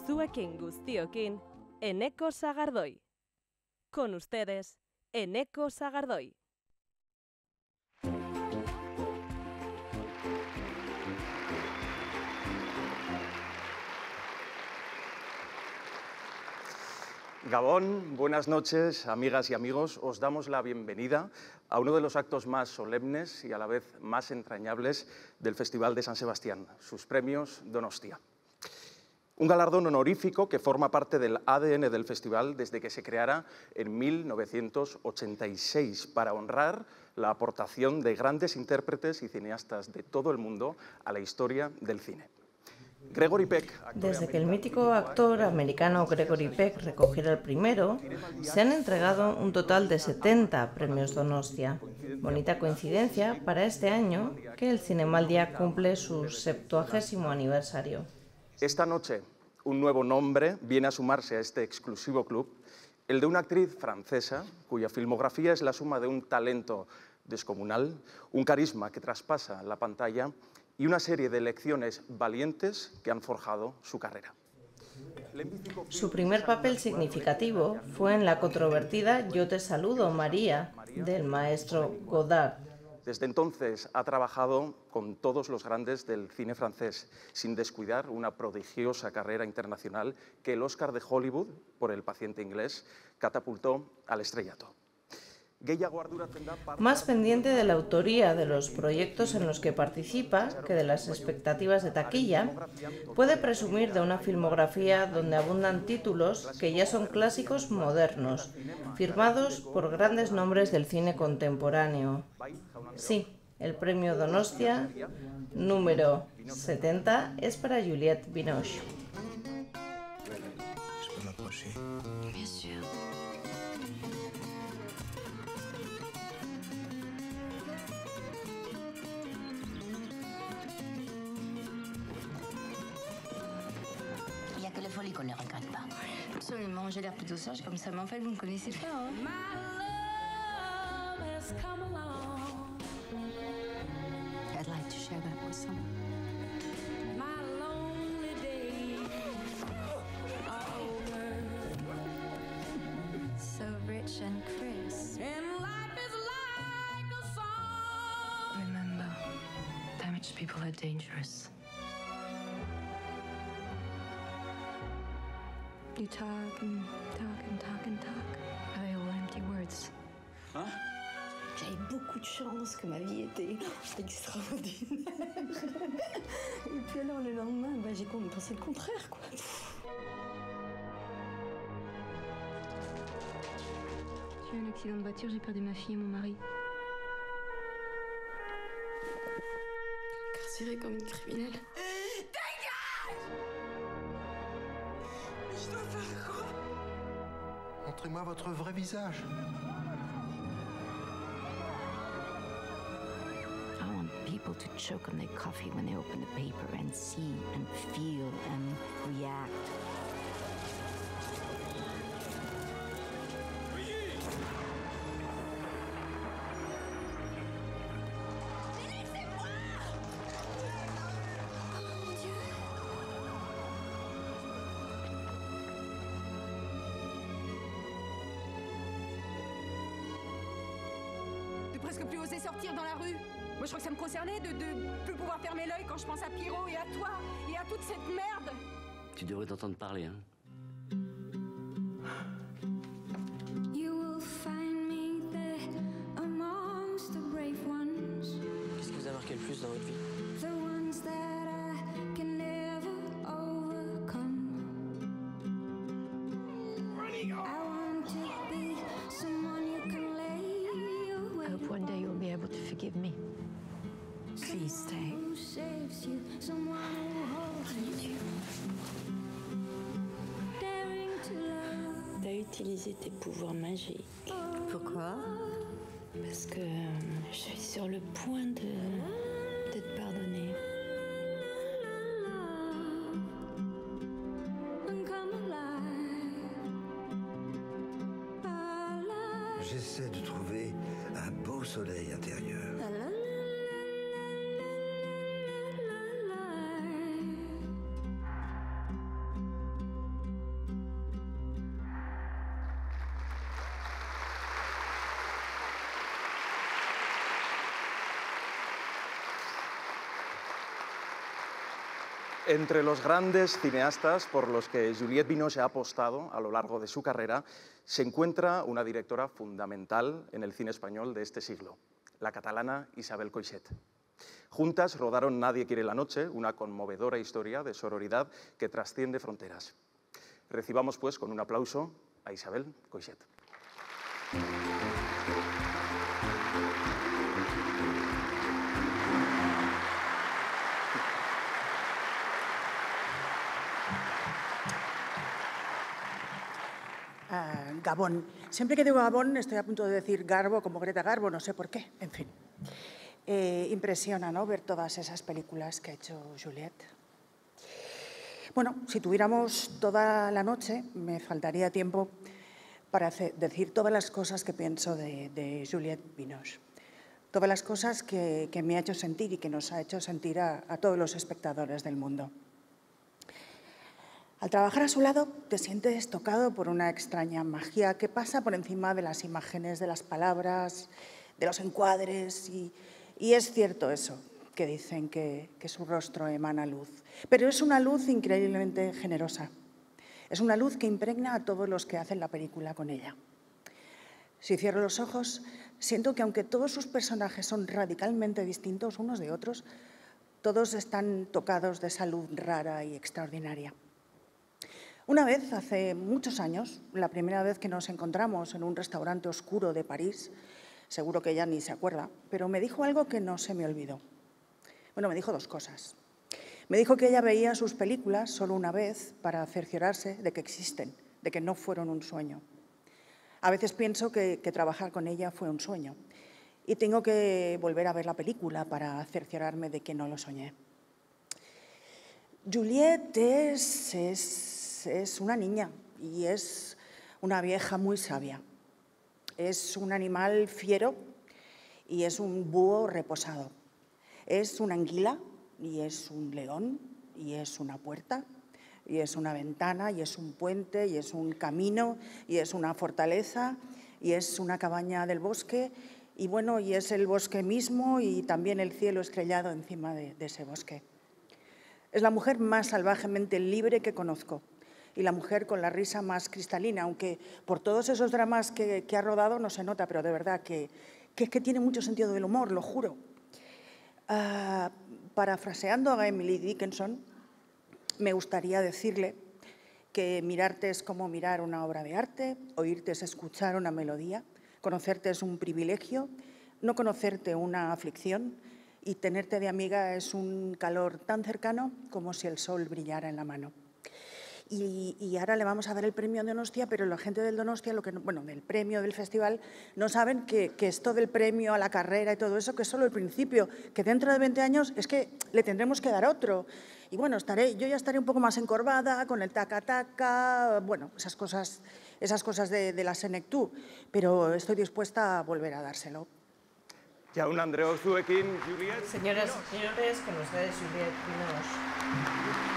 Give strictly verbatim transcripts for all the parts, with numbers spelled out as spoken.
Zuekin guztiokin, Eneko Sagardoi. Con ustedes, Eneko Sagardoi. Gabón, buenas noches, amigas y amigos. Os damos la bienvenida a uno de los actos más solemnes y a la vez más entrañables del Festival de San Sebastián, sus premios Donostia. Un galardón honorífico que forma parte del A D N del festival desde que se creara en mil novecientos ochenta y seis para honrar la aportación de grandes intérpretes y cineastas de todo el mundo a la historia del cine. Gregory Peck, Desde que el mítico actor americano Gregory Peck recogiera el primero, se han entregado un total de setenta premios Donostia. Bonita coincidencia para este año que el Cinemaldia cumple su septuagésimo aniversario. Esta noche, un nuevo nombre viene a sumarse a este exclusivo club, el de una actriz francesa cuya filmografía es la suma de un talento descomunal, un carisma que traspasa la pantalla y una serie de lecciones valientes que han forjado su carrera. Su primer papel significativo fue en la controvertida Yo te saludo, María, del maestro Godard. Desde entonces ha trabajado con todos los grandes del cine francés, sin descuidar una prodigiosa carrera internacional que el Oscar de Hollywood, por El paciente inglés, catapultó al estrellato. Más pendiente de la autoría de los proyectos en los que participa que de las expectativas de taquilla, puede presumir de una filmografía donde abundan títulos que ya son clásicos modernos, firmados por grandes nombres del cine contemporáneo. Sí, el premio Donostia número setenta es para Juliette Binoche. Qu'on ne regrette pas. Absolument, j'ai l'air plutôt sage comme ça, mais en fait, vous ne me connaissez pas, hein. I'd like to share that with someone. So rich and crisp. And life is like a song. Remember, damaged people are dangerous. You talk and talk and talk and talk. Are they all empty words? Hein? J'avais beaucoup de chance que ma vie était extraordinaire. Et puis alors le lendemain, bah, j'ai pensé le contraire, quoi. J'ai eu un accident de voiture, j'ai perdu ma fille et mon mari. Incarcérée comme une criminelle. Montrez-moi votre vrai visage. I want people to choke on their coffee when they open the paper and see and feel and react. Presque plus oser sortir dans la rue. Moi, je crois que ça me concernait de ne plus pouvoir fermer l'œil quand je pense à Pierrot et à toi et à toute cette merde. Tu devrais t'entendre parler, hein. Qu'est-ce qui vous a marqué le plus dans votre vie? One day you'll be able to forgive me. Please stay. T'as utilisé tes pouvoirs magiques. Pourquoi? Parce que euh, je suis sur le point de, de te pardonner. J'essaie de trouver un beau soleil intérieur. Entre los grandes cineastas por los que Juliette Binoche ha apostado a lo largo de su carrera, se encuentra una directora fundamental en el cine español de este siglo, la catalana Isabel Coixet. Juntas rodaron Nadie quiere la noche, una conmovedora historia de sororidad que trasciende fronteras. Recibamos, pues, con un aplauso a Isabel Coixet. Uh, Gabón. Siempre que digo Gabón estoy a punto de decir Garbo, como Greta Garbo, no sé por qué, en fin. Eh, impresiona, ¿no?, ver todas esas películas que ha hecho Juliette. Bueno, si tuviéramos toda la noche, me faltaría tiempo para hacer, decir todas las cosas que pienso de, de Juliette Binoche. Todas las cosas que, que me ha hecho sentir y que nos ha hecho sentir a, a todos los espectadores del mundo. Al trabajar a su lado te sientes tocado por una extraña magia que pasa por encima de las imágenes, de las palabras, de los encuadres. Y, y es cierto eso, que dicen que, que su rostro emana luz. Pero es una luz increíblemente generosa. Es una luz que impregna a todos los que hacen la película con ella. Si cierro los ojos, siento que aunque todos sus personajes son radicalmente distintos unos de otros, todos están tocados de esa luz rara y extraordinaria. Una vez, hace muchos años, la primera vez que nos encontramos en un restaurante oscuro de París, seguro que ella ni se acuerda, pero me dijo algo que no se me olvidó. Bueno, me dijo dos cosas. Me dijo que ella veía sus películas solo una vez para cerciorarse de que existen, de que no fueron un sueño. A veces pienso que, que trabajar con ella fue un sueño y tengo que volver a ver la película para cerciorarme de que no lo soñé. Juliette es... es es una niña y es una vieja muy sabia. Es un animal fiero y es un búho reposado. Es una anguila y es un león y es una puerta y es una ventana y es un puente y es un camino y es una fortaleza y es una cabaña del bosque y bueno, y es el bosque mismo y también el cielo estrellado encima de, de ese bosque. Es la mujer más salvajemente libre que conozco. Y la mujer con la risa más cristalina, aunque por todos esos dramas que, que ha rodado no se nota, pero de verdad que, que, que tiene mucho sentido del humor, lo juro. Uh, parafraseando a Emily Dickinson, me gustaría decirle que mirarte es como mirar una obra de arte, oírte es escuchar una melodía, conocerte es un privilegio, no conocerte una aflicción y tenerte de amiga es un calor tan cercano como si el sol brillara en la mano. Y, y ahora le vamos a dar el premio de Donostia, pero la gente del Donostia, lo que, bueno, del premio del festival, no saben que, que esto del premio a la carrera y todo eso, que es solo el principio, que dentro de veinte años es que le tendremos que dar otro. Y bueno, estaré, yo ya estaré un poco más encorvada, con el taca-taca, bueno, esas cosas, esas cosas de, de la Senectú, pero estoy dispuesta a volver a dárselo. Jaun Andreok zuekin, Juliette. Señoras y señores, con ustedes Juliette Binoche.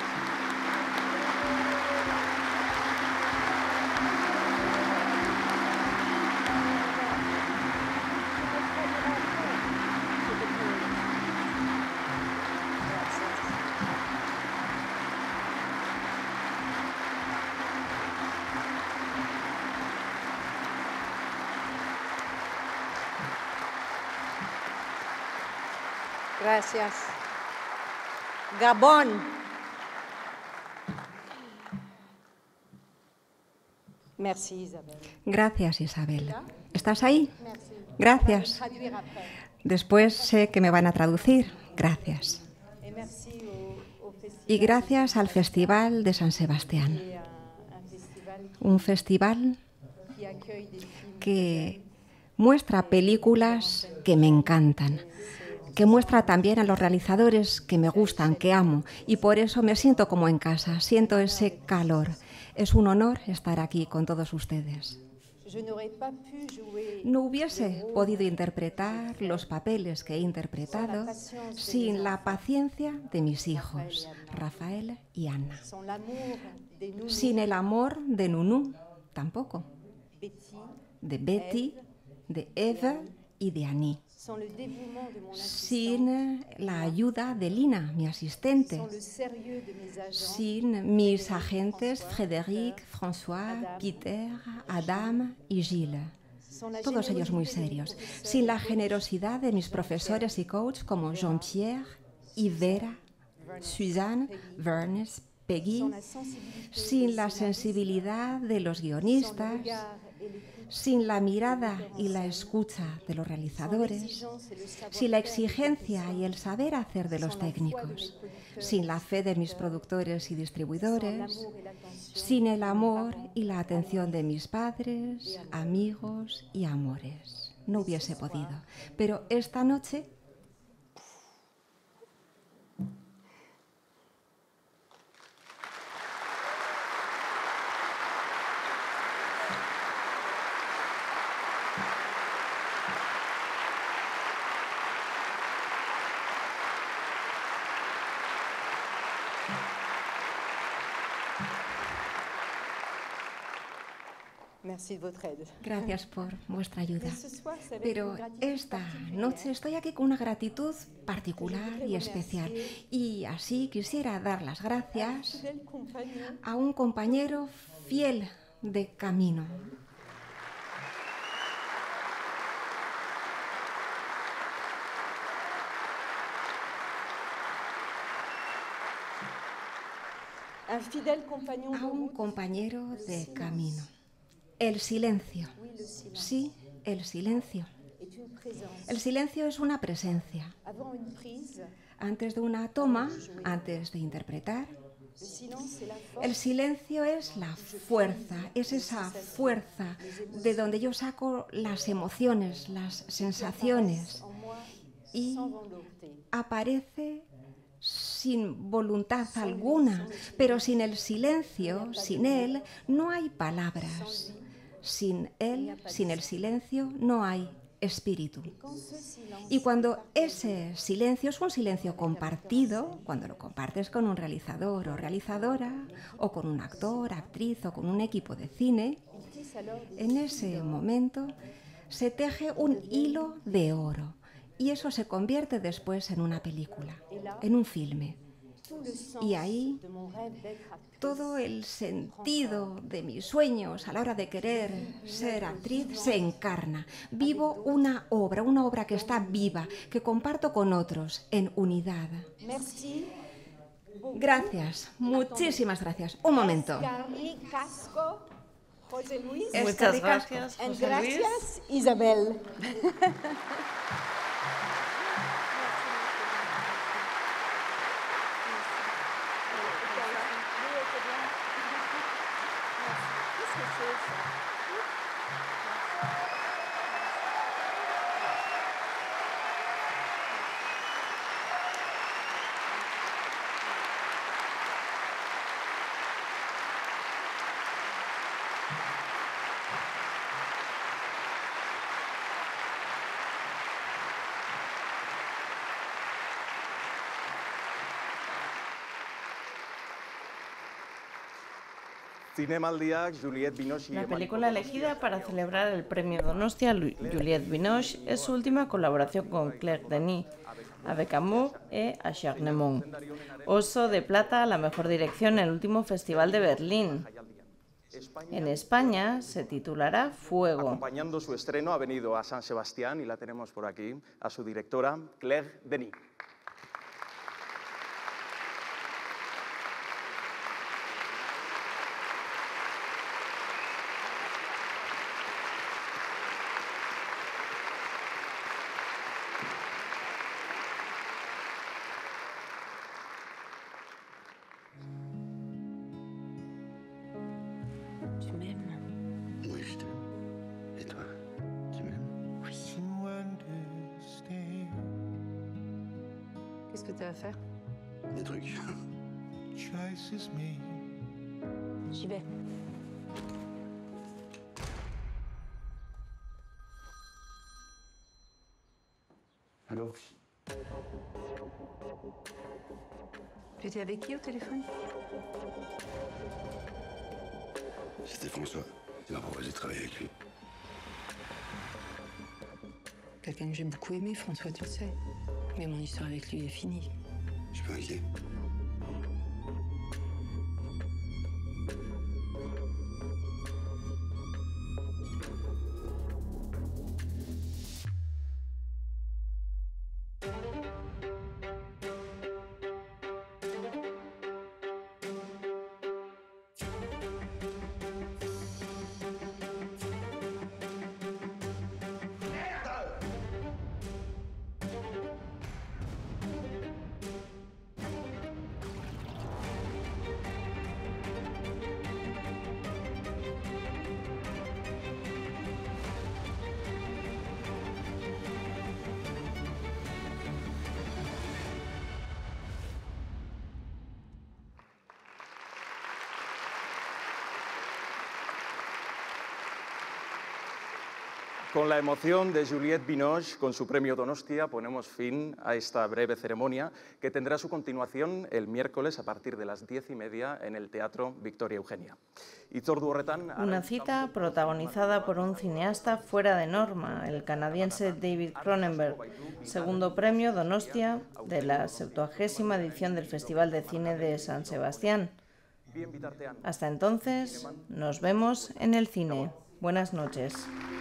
Gracias. Gabón. Merci, Isabel. Gracias, Isabel. ¿Estás ahí? Gracias. Después sé que me van a traducir. Gracias. Y gracias al Festival de San Sebastián. Un festival que muestra películas que me encantan, que muestra también a los realizadores que me gustan, que amo, y por eso me siento como en casa, siento ese calor. Es un honor estar aquí con todos ustedes. No hubiese podido interpretar los papeles que he interpretado sin la paciencia de mis hijos, Rafael y Ana. Sin el amor de Nunu, tampoco. De Betty, de Eva y de Annie. Sin la ayuda de Lina, mi asistente. Sin mis agentes Frédéric, François, Peter, Adam y Gilles. Todos ellos muy serios. Sin la generosidad de mis profesores y coach como Jean-Pierre, Ivera, Suzanne, Vernes, Peggy. Sin la sensibilidad de los guionistas. Sin la mirada y la escucha de los realizadores, sin la exigencia y el saber hacer de los técnicos, sin la fe de mis productores y distribuidores, sin el amor y la atención de mis padres, amigos y amores. No hubiese podido. Pero esta noche... Gracias por vuestra ayuda. Pero esta noche estoy aquí con una gratitud particular y especial. Y así quisiera dar las gracias a un compañero fiel de camino. A un compañero de camino. El silencio. Sí, el silencio. El silencio es una presencia. Antes de una toma, antes de interpretar, el silencio es la fuerza, es esa fuerza de donde yo saco las emociones, las sensaciones y aparece sin voluntad alguna, pero sin el silencio, sin él, no hay palabras. Sin él, sin el silencio, no hay espíritu. Y cuando ese silencio es un silencio compartido, cuando lo compartes con un realizador o realizadora, o con un actor, actriz o con un equipo de cine, en ese momento se teje un hilo de oro. Y eso se convierte después en una película, en un filme. Y ahí todo el sentido de mis sueños a la hora de querer ser actriz se encarna. Vivo una obra, una obra que está viva, que comparto con otros en unidad. Gracias, muchísimas gracias. Un momento. Muchas gracias, José Luis. Gracias, Isabel. La película elegida para celebrar el premio Donostia Juliette Binoche es su última colaboración con Claire Denis, Avec Amour et Acharnement. Oso de plata a la mejor dirección en el último Festival de Berlín. En España se titulará Fuego. Acompañando su estreno ha venido a San Sebastián y la tenemos por aquí, a su directora Claire Denis. Qu'est-ce que tu vas faire? Des trucs. J'y vais. Allô? Tu étais avec qui au téléphone? C'était François. Il m'a proposé de travailler avec lui. Quelqu'un que j'ai beaucoup aimé, François, tu le sais. Mais mon histoire avec lui est finie. Je suis pas inquiet. Con la emoción de Juliette Binoche, con su premio Donostia, ponemos fin a esta breve ceremonia que tendrá su continuación el miércoles a partir de las diez y media en el Teatro Victoria Eugenia. Una cita protagonizada por un cineasta fuera de norma, el canadiense David Cronenberg, segundo premio Donostia de la septuagésima edición del Festival de Cine de San Sebastián. Hasta entonces, nos vemos en el cine. Buenas noches.